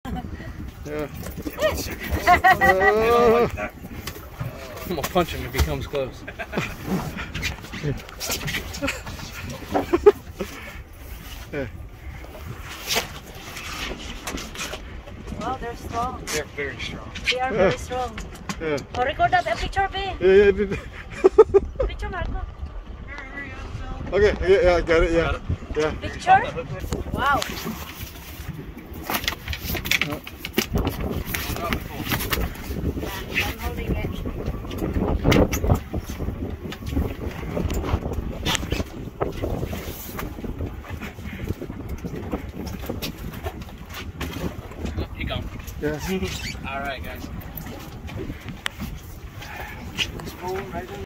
Yeah. I'm gonna punch him if he comes close. Yeah. Wow, they're strong. They're very strong. They are very strong. Yeah. Oh, record that picture, babe. Yeah. Picture, Marco. Okay. Yeah. I got it. Yeah. Yeah. Picture. Wow. I'm holding it. You go. Yeah. All right, guys. Spoon right in.